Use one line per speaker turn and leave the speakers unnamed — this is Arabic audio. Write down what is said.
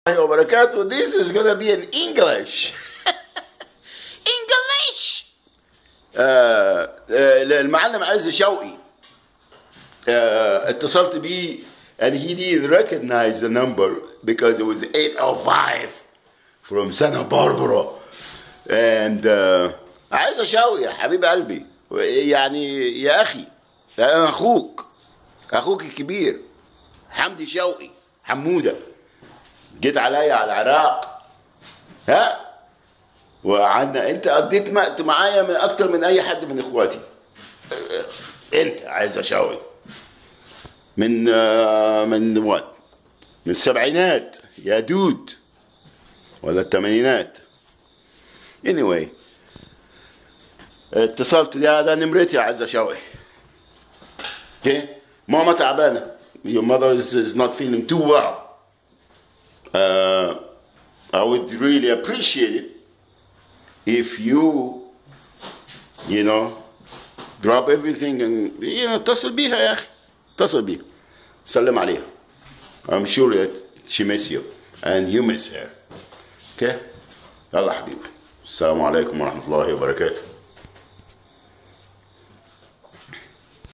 وبركاته. This is gonna be in English. English. المعلم عز شوقي اتصلت بيه and he didn't recognize the number because it was 805 from Santa Barbara and عز شوقي يا حبيب قلبي، يعني يا أخي أنا أخوك الكبير حمدي شوقي حمودة. جيت عليا على العراق وقعدنا، انت قضيت وقت معايا من اكتر من اي حد من اخواتي. انت عايز شوقي من وقت من السبعينات يا دود ولا الثمانينات. anyway اتصلت، ده نمرتي يا عز شوقي. اوكي ماما تعبانه. your mother is not feeling too well. I would really appreciate it if you drop everything and اتصل بيها يا أخي، اتصل بيها سلم عليها. I'm sure that she miss you and you miss her. Okay يلا حبيبي، السلام عليكم ورحمة الله وبركاته.